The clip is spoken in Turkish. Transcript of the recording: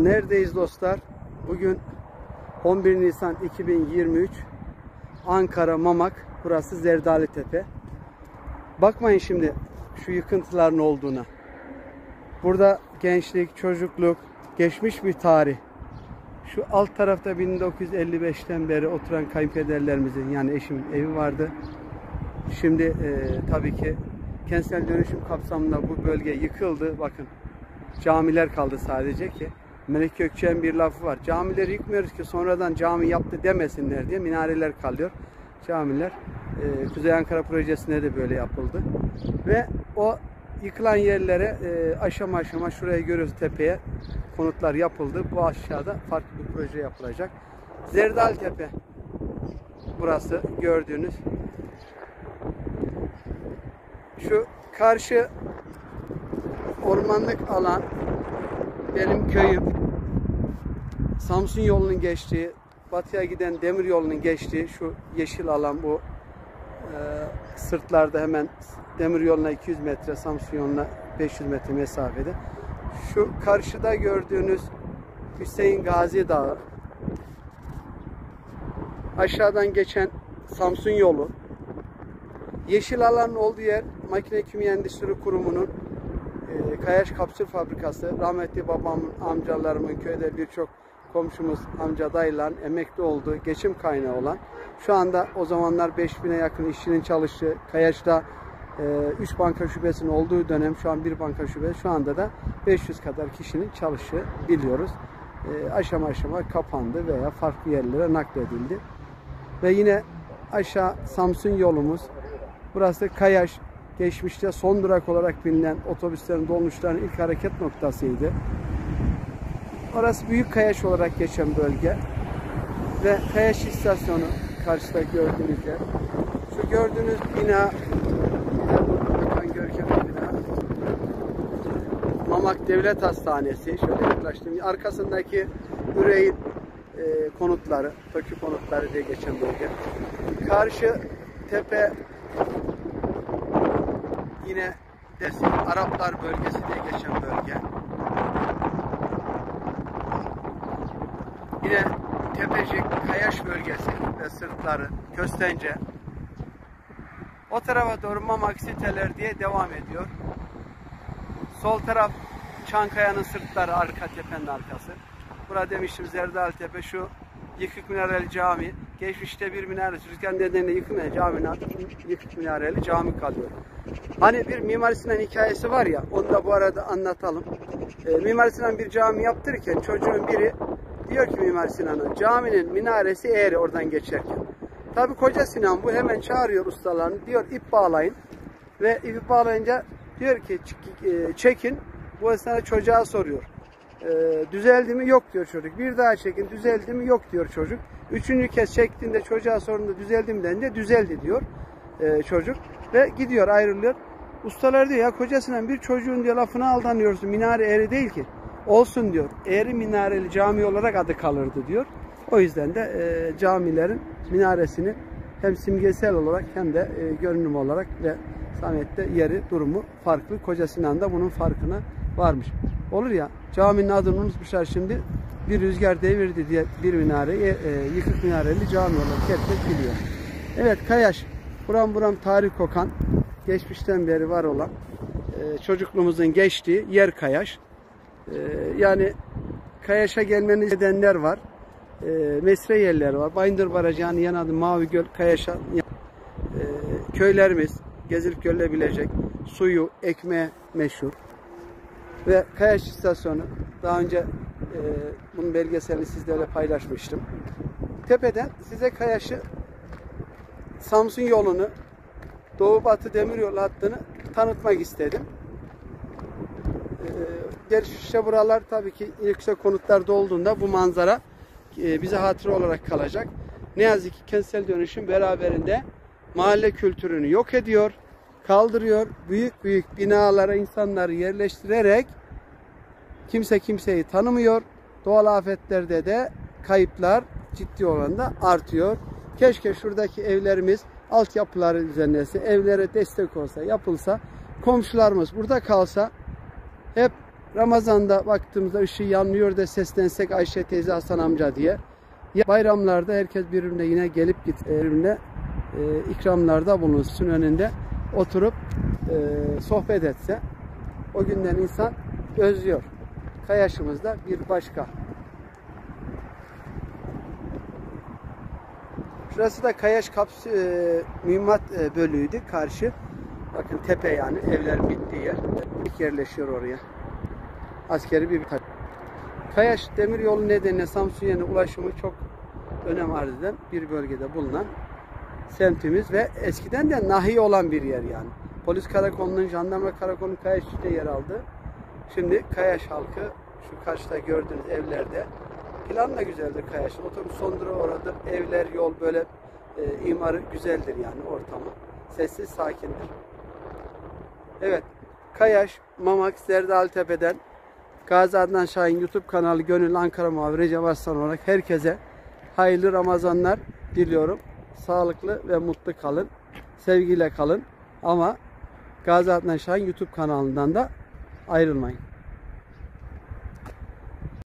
Neredeyiz dostlar? Bugün 11 Nisan 2023 Ankara Mamak. Burası Zerdali Tepe. Bakmayın şimdi şu yıkıntıların olduğuna. Burada gençlik, çocukluk, geçmiş bir tarih. Şu alt tarafta 1955'ten beri oturan kayınpederlerimizin, yani eşimin evi vardı. Şimdi tabii ki kentsel dönüşüm kapsamında bu bölge yıkıldı. Bakın, camiler kaldı sadece ki. Melek Gökçek'in bir lafı var. Camileri yıkmıyoruz ki sonradan cami yaptı demesinler diye minareler kalıyor. Camiler Kuzey Ankara projesinde de böyle yapıldı. Ve o yıkılan yerlere aşama aşama, şuraya görüyoruz, tepeye konutlar yapıldı. Bu aşağıda farklı bir proje yapılacak. Zerdali Tepe burası gördüğünüz. Şu karşı ormanlık alan benim köyüm. Samsun yolunun geçtiği, batıya giden demir yolunun geçtiği şu yeşil alan bu. Sırtlarda hemen demir yoluna 200 metre, Samsun yoluna 500 metre mesafede. Şu karşıda gördüğünüz Hüseyin Gazi Dağı. Aşağıdan geçen Samsun yolu. Yeşil alanın olduğu yer Makine Kimya Endüstri Kurumu'nun Kayaş Kapsül Fabrikası. Rahmetli babamın, amcalarımın, köyde birçok komşumuz, amca dayıların emekli olduğu, geçim kaynağı olan, şu anda o zamanlar 5000'e yakın işçinin çalıştığı, Kayaş'ta 3 banka şubesinin olduğu dönem, şu an bir banka şubesi, şu anda da 500 kadar kişinin çalıştığı biliyoruz. Aşama aşama kapandı veya farklı yerlere nakledildi. Ve yine aşağı Samsun yolumuz. Burası Kayaş, geçmişte son durak olarak bilinen otobüslerin, dolmuşların ilk hareket noktasıydı. Orası Büyük Kayaş olarak geçen bölge. Ve Kayaş istasyonu karşıda gördüğünüz yer. Şu gördüğünüz bina, görkemli bina, Mamak Devlet Hastanesi. Şöyle yaklaştım. Arkasındaki üreyin konutları, TOKİ konutları diye geçen bölge. Karşı tepe yine Araplar bölgesi diye geçen bölge. Yine Tepecik, Kayaş bölgesi ve sırtları, Köstence. O tarafa doğru Mamak siteler diye devam ediyor. Sol taraf Çankaya'nın sırtları, arka tepenin arkası. Burada demiştim Zerdali Tepe, şu yıkık minareli cami. Geçmişte bir minaresi rüzgar nedeniyle yıkılmayan caminin adı yıkık minareli cami kalıyor. Hani bir Mimar Sinan hikayesi var ya, onu da bu arada anlatalım. Mimar Sinan bir cami yaptırırken çocuğun biri diyor ki Mimar Sinan'a, caminin minaresi eğri oradan geçerken. Tabi Koca Sinan bu hemen çağırıyor ustalarını, diyor ip bağlayın. Ve ip bağlayınca diyor ki çekin. Bu esnada çocuğa soruyor. Düzeldi mi? Yok diyor çocuk. Bir daha çekin. Düzeldi mi? Yok diyor çocuk. Üçüncü kez çektiğinde çocuğa sorduğunda düzeldi mi denince düzeldi diyor çocuk. Ve gidiyor, ayrılıyor. Ustalar diyor ya Koca Sinan, bir çocuğun diyor lafına aldanıyorsun. Minare eğri değil ki. Olsun diyor. Eğri minareli cami olarak adı kalırdı diyor. O yüzden de camilerin minaresini hem simgesel olarak hem de görünüm olarak ve Samet'te yeri, durumu farklı. Koca Sinan da bunun farkına varmış. Olur ya, caminin adını unutmuşlar şimdi. Bir rüzgar devirdi diye bir minareyi yıkık minareli cami olarak herkes biliyor. Evet, Kayaş. Buram tarih kokan, geçmişten beri var olan, çocukluğumuzun geçtiği yer Kayaş. Yani Kayaş'a gelmeniz edenler var. Mesire yerleri var. Bayındır Barajı'nın yan adı Mavi Göl, Kayaş'a köylerimiz gezilip görülebilecek, suyu, ekmeği meşhur. Ve Kayaş istasyonu, daha önce bunun belgeselini sizlerle paylaşmıştım. Tepeden size Kayaş'ı, Samsun yolunu, Doğu Batı Demiryolu hattını tanıtmak istedim. Gerçi buralar tabii ki yüksek konutlarda olduğunda bu manzara bize hatıra olarak kalacak. Ne yazık ki kentsel dönüşüm beraberinde mahalle kültürünü yok ediyor, kaldırıyor. Büyük binalara insanları yerleştirerek kimse kimseyi tanımıyor. Doğal afetlerde de kayıplar ciddi oranda artıyor. Keşke şuradaki evlerimiz altyapıları düzenlese, evlere destek olsa, yapılsa, komşularımız burada kalsa, hep Ramazan'da baktığımızda ışığı yanmıyor da seslensek Ayşe teyze, Hasan amca diye. Bayramlarda herkes birbirine yine gelip birbirine ikramlarda bulunsun, önünde oturup sohbet etse, o günden insan özlüyor. Kayaşımız da bir başka. Şurası da Kayaş mühimmat bölüğüydü karşı. Bakın tepe, yani evler bittiği yer. Yerleşiyor oraya. Askeri bir Kayaş demiryolu nedeniyle Samsun'a ulaşımı çok önem arz eden bir bölgede bulunan semtimiz ve eskiden de nahiye olan bir yer yani. Polis karakolunun, jandarma karakolunun Kayaş'ta yer aldı. Şimdi Kayaş halkı şu karşıda gördüğünüz evlerde, plan da güzeldir Kayaş'ın. Otobüs son durağı oradır. Evler, yol böyle imarı güzeldir yani ortamı. Sessiz, sakindir. Evet, Kayaş, Mamak, Zerdalitepe'den Gazi Adnan Şahin YouTube kanalı Gönül Ankara muhabiri Recep Arslan olarak herkese hayırlı Ramazanlar diliyorum. Sağlıklı ve mutlu kalın. Sevgiyle kalın. Ama Gazi Adnan Şahin YouTube kanalından da ayrılmayın.